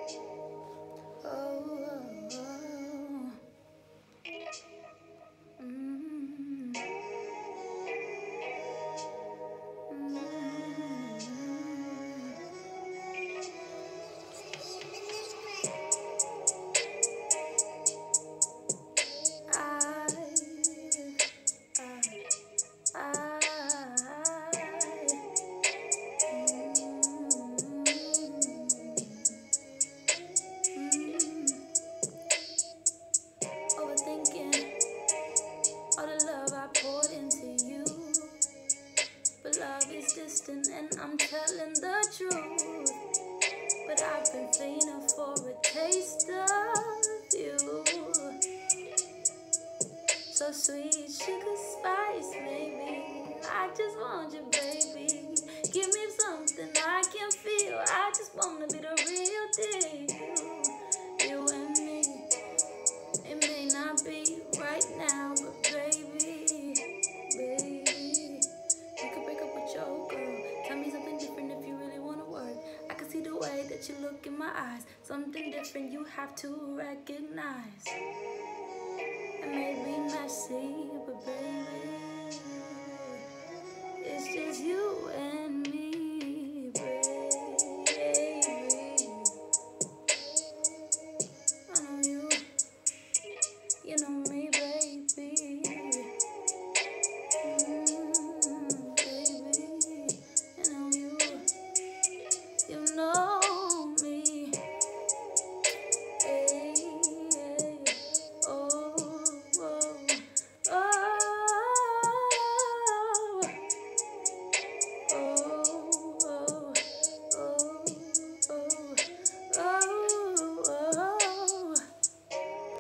Oh, oh, oh. Overthinking all the love I poured into you, but love is distant and I'm telling the truth. But I've been fiending for a taste of you. So sweet, sugar spice, baby. I just want you, baby. Give me something I can feel. I just wanna be the real deal. You and me. It may not be right now, but baby, you could break up with your girl. Tell me something different if you really wanna work. I can see the way that you look in my eyes. Something different you have to recognize. It may be messy, but baby, it's just you and